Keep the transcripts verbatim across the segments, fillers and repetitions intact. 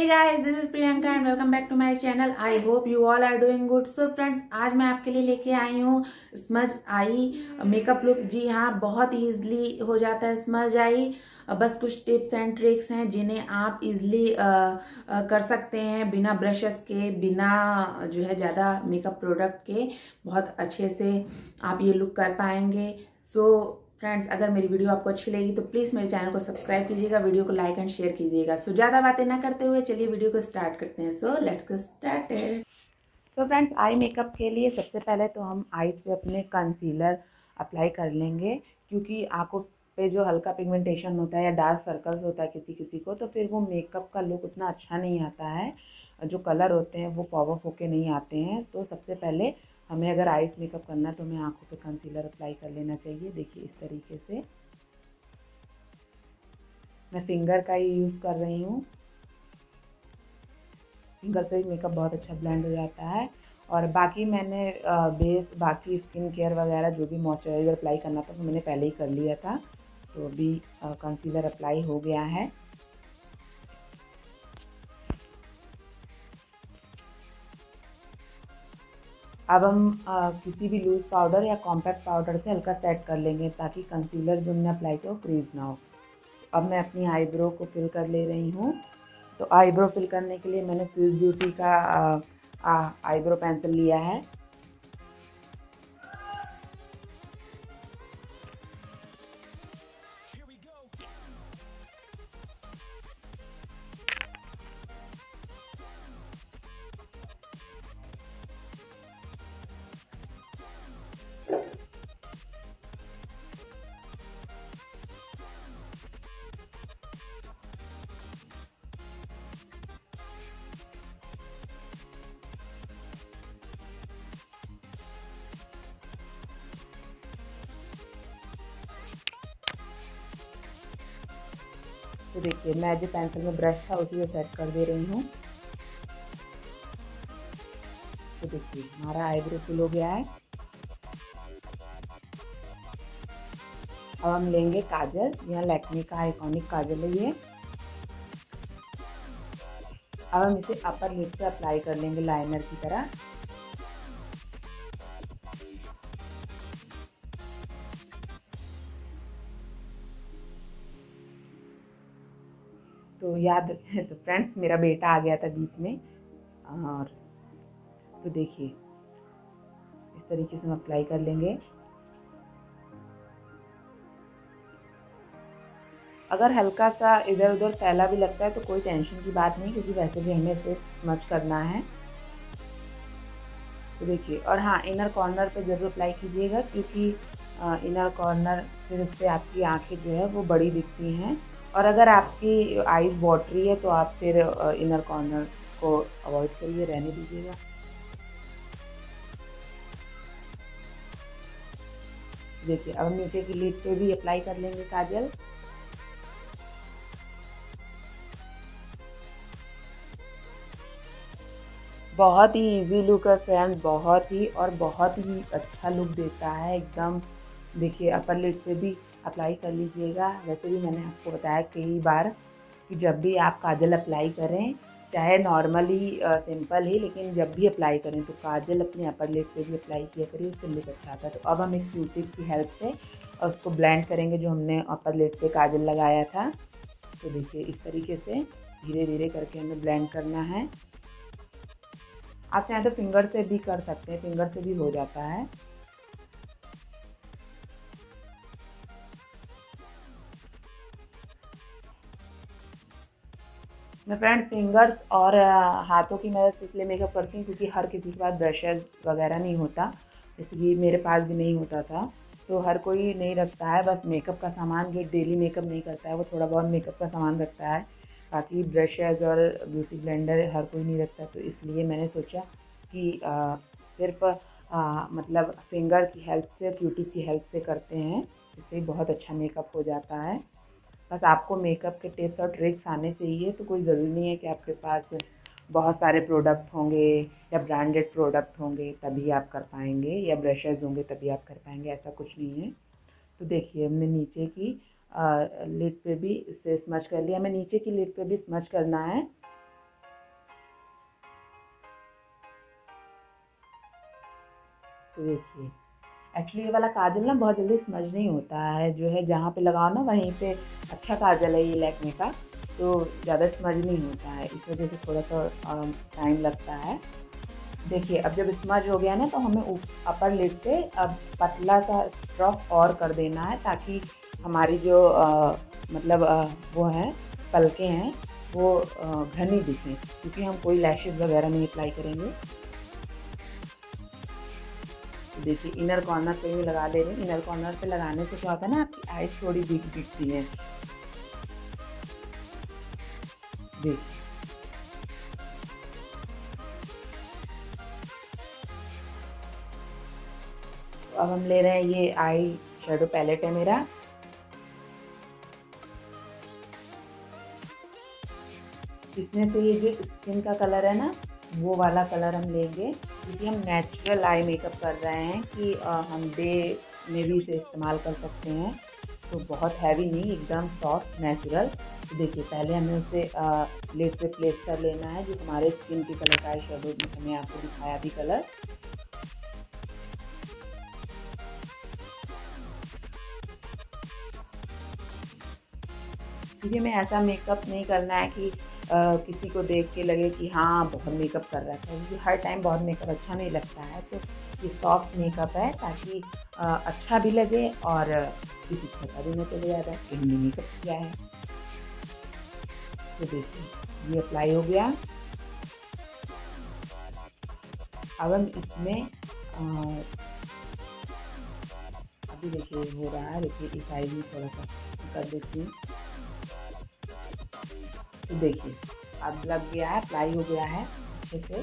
Hey guys, this is Priyanka and welcome back to my channel. I hope you all are doing good. So friends, आज मैं आपके लिए लेके आई हूँ स्मज आई मेकअप लुक। जी हाँ, बहुत इजीली हो जाता है स्मज आई। बस कुछ टिप्स एंड ट्रिक्स हैं जिन्हें आप इजीली कर सकते हैं बिना ब्रशेस के, बिना जो है ज़्यादा मेकअप प्रोडक्ट के। बहुत अच्छे से आप ये लुक कर पाएंगे। सो फ्रेंड्स, अगर मेरी वीडियो आपको अच्छी लगी तो प्लीज़ मेरे चैनल को सब्सक्राइब कीजिएगा, वीडियो को लाइक एंड शेयर कीजिएगा। सो ज़्यादा बातें ना करते हुए चलिए वीडियो को स्टार्ट करते हैं। So let's get started. तो फ्रेंड्स, आई मेकअप के लिए सबसे पहले तो हम आईज पे अपने कंसीलर अप्लाई कर लेंगे, क्योंकि आंखों पे जो हल्का पिगमेंटेशन होता है या डार्क सर्कल्स होता है किसी किसी को, तो फिर वो मेकअप का लुक उतना अच्छा नहीं आता है। जो कलर होते हैं वो पॉप अप होके नहीं आते हैं। तो सबसे पहले हमें अगर आईज मेकअप करना है तो हमें आंखों पे कंसीलर अप्लाई कर लेना चाहिए। देखिए इस तरीके से मैं फिंगर का ही यूज़ कर रही हूँ। फिंगर से मेकअप बहुत अच्छा ब्लेंड हो जाता है। और बाकी मैंने बेस बाकी स्किन केयर वगैरह जो भी मॉइस्चराइज़र अप्लाई करना था वो मैंने पहले ही कर लिया था। तो अभी कंसीलर अप्लाई हो गया है। अब हम आ, किसी भी लूज पाउडर या कॉम्पैक्ट पाउडर से हल्का सेट कर लेंगे ताकि कंसीलर जो हमने अप्लाई किया वो क्रीज ना हो। अब मैं अपनी आईब्रो को फिल कर ले रही हूँ। तो आईब्रो फिल करने के लिए मैंने स्विस ब्यूटी का आईब्रो पेंसिल लिया है। तो देखिए मैं जो पेंसिल में ब्रश था उसी को सेट कर दे रही हूँ। तो देखिए हमारा आईब्रो फिल हो गया है। अब हम लेंगे काजल, यहाँ लैक्मे का आइकॉनिक काजल है ये। अब हम इसे अपर लिप पे अप्लाई कर लेंगे लाइनर की तरह। तो याद तो फ्रेंड्स, मेरा बेटा आ गया था बीच में। और तो देखिए इस तरीके से हम अप्लाई कर लेंगे। अगर हल्का सा इधर उधर फैला भी लगता है तो कोई टेंशन की बात नहीं, क्योंकि वैसे भी हमें इसे स्मच करना है। तो देखिए, और हाँ, इनर कॉर्नर पे जरूर अप्लाई कीजिएगा, क्योंकि इनर कॉर्नर फिर उससे आपकी आंखें जो है वो बड़ी दिखती हैं। और अगर आपकी आईज वाटरी है तो आप फिर इनर कॉर्नर को अवॉइड करिए, रहने दीजिएगा। देखिए अब नीचे की लिड पे भी अप्लाई कर लेंगे काजल। बहुत ही इजी लुक है फ्रेंड्स, बहुत ही और बहुत ही अच्छा लुक देता है एकदम। देखिए अपर लिड पे भी अप्लाई कर लीजिएगा। वैसे भी मैंने आपको बताया कई बार कि जब भी आप काजल अप्लाई करें, चाहे नॉर्मली सिंपल ही, लेकिन जब भी अप्लाई करें तो काजल अपने अपर लिड पे भी अप्लाई किया करिए, उससे लुक अच्छा आता है। तो अब हम एक क्यूटिक की हेल्प से और उसको ब्लेंड करेंगे जो हमने अपर लिड पे काजल लगाया था। तो देखिए इस तरीके से धीरे धीरे करके हमें ब्लेंड करना है। आप चाहें तो फिंगर से भी कर सकते हैं, फिंगर से भी हो जाता है। मैं फ्रेंड्स फिंगर्स और हाथों की मदद से इसलिए मेकअप करती हूँ क्योंकि हर किसी के पास ब्रशेज वगैरह नहीं होता, इसलिए मेरे पास भी नहीं होता था। तो हर कोई नहीं रखता है, बस मेकअप का सामान जो डेली मेकअप नहीं करता है वो थोड़ा बहुत मेकअप का सामान रखता है। बाकी ब्रशेज और ब्यूटी ब्लेंडर हर कोई नहीं रखता, तो इसलिए मैंने सोचा कि आ, सिर्फ आ, मतलब फिंगर की हेल्प से, क्यूटी की हेल्प से करते हैं, इससे बहुत अच्छा मेकअप हो जाता है। बस आपको मेकअप के टिप्स और ट्रिक्स आने चाहिए, तो कोई ज़रूरी नहीं है कि आपके पास बहुत सारे प्रोडक्ट होंगे या ब्रांडेड प्रोडक्ट होंगे तभी आप कर पाएंगे, या ब्रशेज होंगे तभी आप कर पाएंगे, ऐसा कुछ नहीं है। तो देखिए हमने नीचे की लिड पे भी इसे स्मच कर लिया, हमें नीचे की लिड पे भी स्मच करना है। तो देखिए एक्चुअली ये वाला काजल ना बहुत जल्दी स्मज नहीं होता है, जो है जहाँ पे लगाओ ना वहीं पे अच्छा काजल है ये लैक्मे का, तो ज़्यादा स्मज नहीं होता है, इस वजह से थोड़ा सा टाइम लगता है। देखिए अब जब स्मज हो गया ना तो हमें अपर लिड पे अब पतला सा स्ट्रोक और कर देना है, ताकि हमारी जो आ, मतलब आ, वो है पलके हैं वो घनी दिखें, क्योंकि हम कोई लैशेज वगैरह नहीं अप्लाई करेंगे। देखिए इनर कॉर्नर पे भी लगा ले रही हूँ। इनर कॉर्नर पे लगाने से क्या होता है ना, आपकी आईज थोड़ी दिख दिखती हैं। देखिए तो अब हम ले रहे हैं, ये आई शेडो पैलेट है मेरा। इसमें से ये जो स्किन का कलर है ना, वो वाला कलर हम लेंगे, क्योंकि हम नेचुरल आई मेकअप कर रहे हैं कि हम डे में भी इसे इस्तेमाल कर सकते हैं, तो बहुत हैवी नहीं, एकदम सॉफ्ट नेचुरल। तो देखिए पहले हमें उसे लिड पे प्लेस कर लेना है, जो हमारे स्किन के कलर का आई शेडो मैंने आपको दिखाया भी कलर। मुझे में ऐसा मेकअप नहीं करना है कि आ, किसी को देख के लगे कि हाँ बहुत मेकअप कर रहा था, मुझे हर टाइम बहुत मेकअप अच्छा नहीं लगता है। तो ये सॉफ्ट मेकअप है, ताकि आ, अच्छा भी लगे और किसी को पता भी नहीं चले ज़्यादा कि हमने मेकअप किया है। तो देखिए ये अप्लाई हो गया। अब हम इसमें आ, अभी देखिए हो रहा है, देखिए इस साइड में थोड़ा सा कर देती हूँ। तो देखिए अब लग गया है, अप्लाई हो गया है अच्छे से।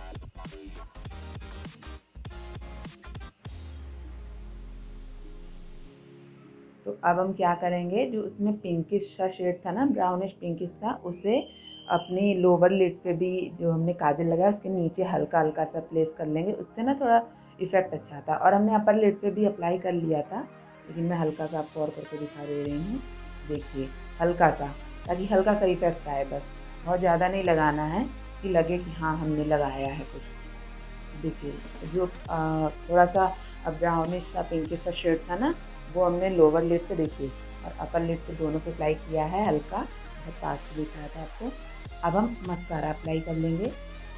तो अब हम क्या करेंगे, जो उसमें पिंकिश सा शेड था ना, ब्राउनिश पिंकिश था, उसे अपनी लोअर लिड पे भी जो हमने काजल लगाया उसके नीचे हल्का हल्का सा प्लेस कर लेंगे, उससे ना थोड़ा इफेक्ट अच्छा था। और हमने अपर लिड पे भी अप्लाई कर लिया था, लेकिन मैं हल्का सा आपको और करके दिखा दे रही हूँ। देखिए हल्का सा, ताकि हल्का सा इफेक्ट आए, बस बहुत ज़्यादा नहीं लगाना है कि लगे कि हाँ हमने लगाया है कुछ। देखिए जो आ, थोड़ा सा ब्राउनिश सा पिंकिश सा शेड था ना, वो हमने लोअर लिड पे देखिए और अपर लिड पे दोनों पे अप्लाई किया है, हल्का बहुत पास से दिखाया था आपको। अब हम मस्कारा अप्लाई कर लेंगे।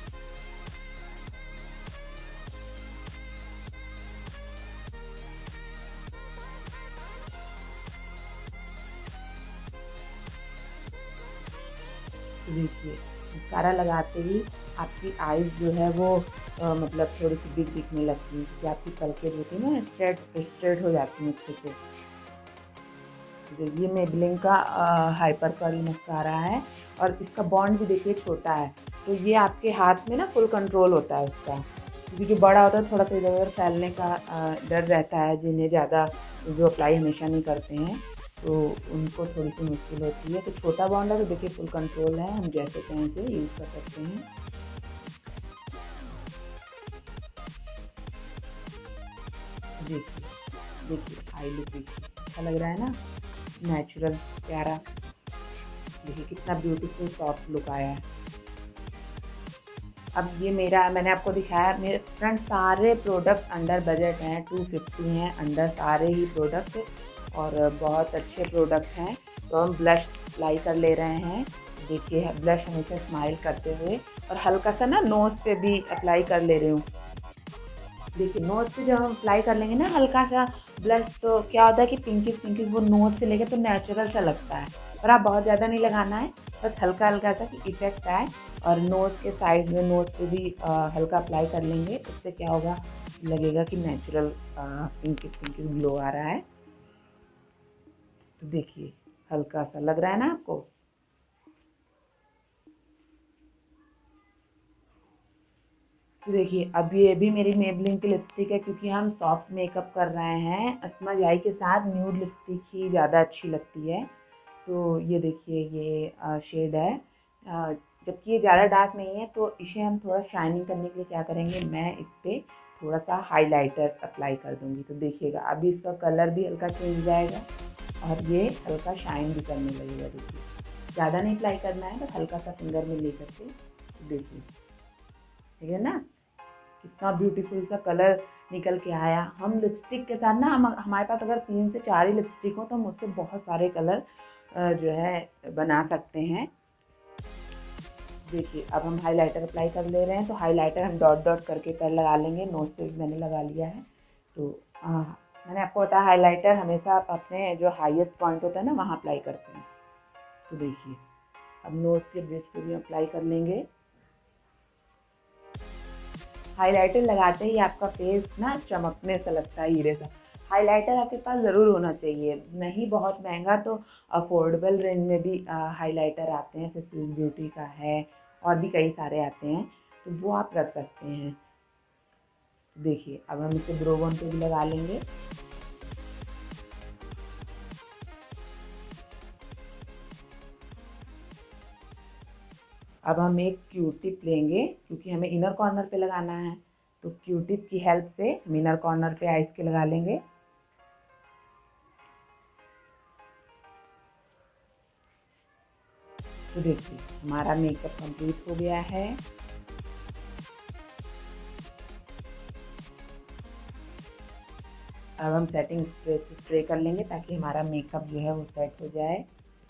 देखिए मस्कारा लगाते ही आपकी आईज जो है वो आ, मतलब थोड़ी सी बिग दिखने लगती है, कि आपकी पलकें जो थी ना स्ट्रेट स्ट्रेट हो जाती हैं अच्छे से। ये मेबलिन का हाइपर कर्ल मस्कारा है, और इसका बॉन्ड भी देखिए छोटा है, तो ये आपके हाथ में ना फुल कंट्रोल होता है उसका, क्योंकि जो बड़ा होता है थोड़ा सा इधर उधर फैलने का आ, डर रहता है, जिन्हें ज़्यादा जो अप्लाई हमेशा नहीं करते हैं तो उनको थोड़ी सी मुश्किल होती है। तो छोटा बॉन्ड है तो देखिए फुल कंट्रोल है, हम जैसे चाहें से यूज़ कर सकते हैं। देखिए देखिए आई लुक देखिए अच्छा लग रहा है ना, नेचुरल प्यारा। देखिए कितना ब्यूटीफुल सॉफ्ट लुक आया है। अब ये मेरा मैंने आपको दिखाया, मेरे फ्रेंड सारे प्रोडक्ट अंडर बजट हैं, टू फिफ्टी हैं अंडर सारे ही प्रोडक्ट, और बहुत अच्छे प्रोडक्ट हैं। तो हम ब्लश अप्लाई कर ले रहे हैं। देखिए ब्लश हमेशा स्माइल करते हुए, और हल्का सा ना नोज़ पे भी अप्लाई कर ले रही हूँ। देखिए नोज़ पे जब हम अप्लाई कर लेंगे ना हल्का सा ब्लश, तो क्या होता है कि पिंकिश पिंकिश वो नोज़ से लेके तो नेचुरल सा लगता है, पर आप बहुत ज़्यादा नहीं लगाना है, बस हल्का हल्का सा कि इफेक्ट आए। और नोज़ के साइड में नोज़ पे भी आ, हल्का अप्लाई कर लेंगे, उससे क्या होगा, लगेगा कि नेचुरल पिंकिश पिंकिश ग्लो आ रहा है। तो देखिए हल्का सा लग रहा है ना आपको। तो देखिए अब ये भी मेरी मेबलिन की लिपस्टिक है, क्योंकि हम सॉफ्ट मेकअप कर रहे हैं, स्मज आई के साथ न्यूड लिपस्टिक ही ज़्यादा अच्छी लगती है। तो ये देखिए ये शेड है, जबकि ये ज़्यादा डार्क नहीं है, तो इसे हम थोड़ा शाइनिंग करने के लिए क्या करेंगे, मैं इस पर थोड़ा सा हाइलाइटर अप्लाई कर दूँगी। तो देखिएगा अभी इसका कलर भी हल्का चेंज जाएगा, और ये हल्का शाइन भी करने लगेगा। देखिए ज़्यादा नहीं अप्लाई करना है, बस हल्का सा फिंगर में ले करके। देखिए ठीक है ना, कितना ब्यूटीफुल सा कलर निकल के आया। हम लिपस्टिक के साथ ना, हम हमारे पास अगर तीन से चार ही लिपस्टिक हो तो हम उससे बहुत सारे कलर जो है बना सकते हैं। देखिए अब हम हाइलाइटर अप्लाई कर ले रहे हैं। तो हाइलाइटर हम डॉट डॉट करके पर लगा लेंगे। नोज पे भी मैंने लगा लिया है। तो आ, मैंने आपको बताया हाइलाइटर हमेशा आप अपने जो हाईएस्ट पॉइंट होता है ना वहाँ अप्लाई करते हैं। तो देखिए अब नोज के ब्रिज पे भी अप्लाई कर लेंगे। हाइलाइटर लगाते ही आपका फेस ना चमकने सा लगता है, हीरे सा। हाइलाइटर आपके पास ज़रूर होना चाहिए, नहीं बहुत महंगा तो अफोर्डेबल रेंज में भी हाइलाइटर आते हैं, जैसे स्विस ब्यूटी का है और भी कई सारे आते हैं, तो वो आप रख सकते हैं। देखिए अब हम इसे ब्रो बोन पे भी लगा लेंगे। अब हम एक क्यू टिप लेंगे क्योंकि हमें इनर कॉर्नर पे लगाना है। तो क्यू टिप की हेल्प से हम इनर कॉर्नर पे आइस के लगा लेंगे। तो देखिए हमारा मेकअप कंप्लीट हो गया है। अब हम सेटिंग स्प्रे से स्प्रे कर लेंगे ताकि हमारा मेकअप जो है वो सेट हो जाए।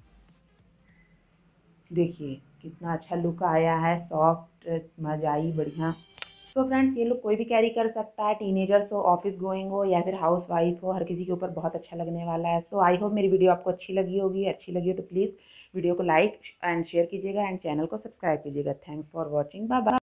देखिए कितना अच्छा लुक आया है, सॉफ्ट स्मज आई बढ़िया। तो फ्रेंड्स ये लुक कोई भी कैरी कर सकता है, टीनेजर्स हो, ऑफिस गोइंग हो या फिर हाउस वाइफ हो, हर किसी के ऊपर बहुत अच्छा लगने वाला है। सो आई होप मेरी वीडियो आपको अच्छी लगी होगी। अच्छी लगी हो तो प्लीज़ वीडियो को लाइक एंड शेयर कीजिएगा एंड चैनल को सब्सक्राइब कीजिएगा। Thanks for watching, bye bye.